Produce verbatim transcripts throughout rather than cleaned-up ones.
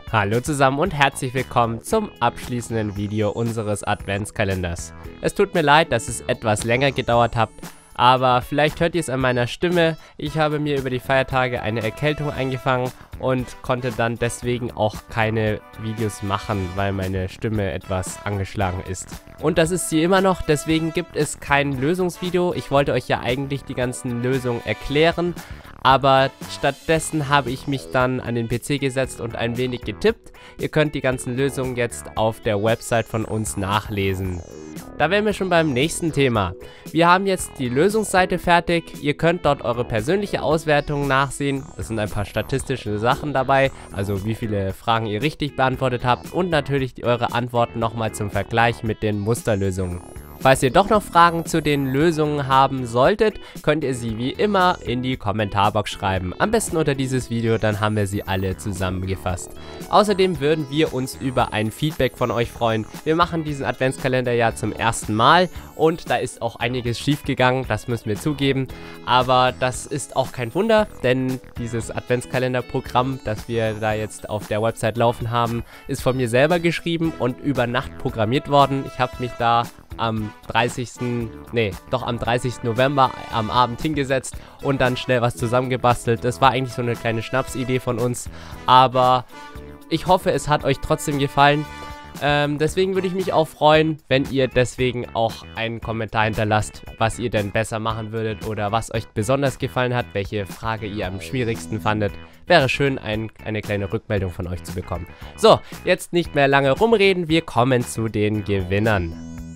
Hallo zusammen und herzlich willkommen zum abschließenden Video unseres Adventskalenders. Es tut mir leid, dass es etwas länger gedauert hat, aber vielleicht hört ihr es an meiner Stimme. Ich habe mir über die Feiertage eine Erkältung eingefangen und konnte dann deswegen auch keine Videos machen, weil meine Stimme etwas angeschlagen ist. Und das ist sie immer noch, deswegen gibt es kein Lösungsvideo. Ich wollte euch ja eigentlich die ganzen Lösungen erklären, aber stattdessen habe ich mich dann an den P C gesetzt und ein wenig getippt. Ihr könnt die ganzen Lösungen jetzt auf der Website von uns nachlesen. Da wären wir schon beim nächsten Thema. Wir haben jetzt die Lösungsseite fertig. Ihr könnt dort eure persönliche Auswertung nachsehen. Es sind ein paar statistische Sachen dabei, also wie viele Fragen ihr richtig beantwortet habt und natürlich die, eure Antworten nochmal zum Vergleich mit den Musterlösungen. Falls ihr doch noch Fragen zu den Lösungen haben solltet, könnt ihr sie wie immer in die Kommentarbox schreiben. Am besten unter dieses Video, dann haben wir sie alle zusammengefasst. Außerdem würden wir uns über ein Feedback von euch freuen. Wir machen diesen Adventskalender ja zum ersten Mal und da ist auch einiges schief gegangen, das müssen wir zugeben. Aber das ist auch kein Wunder, denn dieses Adventskalenderprogramm, das wir da jetzt auf der Website laufen haben, ist von mir selber geschrieben und über Nacht programmiert worden. Ich habe mich da am dreißigsten, nee, doch am dreißigsten November am Abend hingesetzt und dann schnell was zusammengebastelt. Das war eigentlich so eine kleine Schnapsidee von uns, aber ich hoffe, es hat euch trotzdem gefallen. Ähm, deswegen würde ich mich auch freuen, wenn ihr deswegen auch einen Kommentar hinterlasst, was ihr denn besser machen würdet oder was euch besonders gefallen hat, welche Frage ihr am schwierigsten fandet. Wäre schön, ein, eine kleine Rückmeldung von euch zu bekommen. So, jetzt nicht mehr lange rumreden, wir kommen zu den Gewinnern.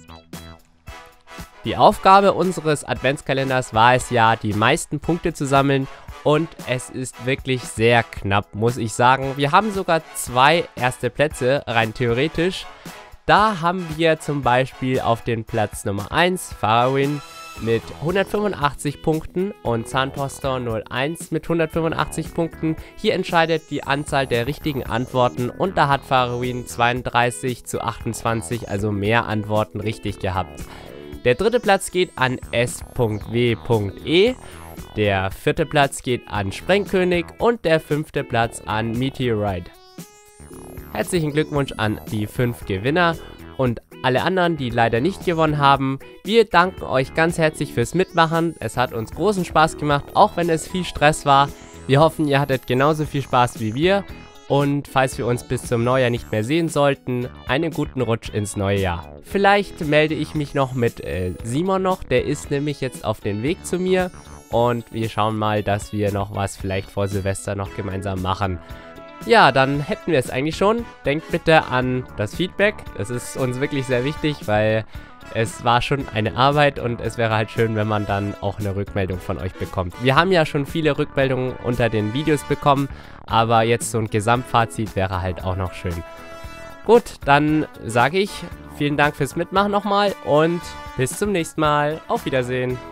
Die Aufgabe unseres Adventskalenders war es ja, die meisten Punkte zu sammeln und es ist wirklich sehr knapp, muss ich sagen. Wir haben sogar zwei erste Plätze, rein theoretisch. Da haben wir zum Beispiel auf den Platz Nummer eins Farawin mit hundertfünfundachtzig Punkten und Zahntoster null eins mit hundertfünfundachtzig Punkten. Hier entscheidet die Anzahl der richtigen Antworten und da hat Farawin zweiunddreißig zu achtundzwanzig, also mehr Antworten richtig gehabt. Der dritte Platz geht an S W E, der vierte Platz geht an Sprengkönig und der fünfte Platz an Meteorite. Herzlichen Glückwunsch an die fünf Gewinner und alle anderen, die leider nicht gewonnen haben. Wir danken euch ganz herzlich fürs Mitmachen. Es hat uns großen Spaß gemacht, auch wenn es viel Stress war. Wir hoffen, ihr hattet genauso viel Spaß wie wir. Und falls wir uns bis zum Neujahr nicht mehr sehen sollten, einen guten Rutsch ins neue Jahr. Vielleicht melde ich mich noch mit äh, Simon noch, der ist nämlich jetzt auf dem Weg zu mir. Und wir schauen mal, dass wir noch was vielleicht vor Silvester noch gemeinsam machen. Ja, dann hätten wir es eigentlich schon. Denkt bitte an das Feedback, das ist uns wirklich sehr wichtig, weil es war schon eine Arbeit und es wäre halt schön, wenn man dann auch eine Rückmeldung von euch bekommt. Wir haben ja schon viele Rückmeldungen unter den Videos bekommen, aber jetzt so ein Gesamtfazit wäre halt auch noch schön. Gut, dann sage ich vielen Dank fürs Mitmachen nochmal und bis zum nächsten Mal. Auf Wiedersehen.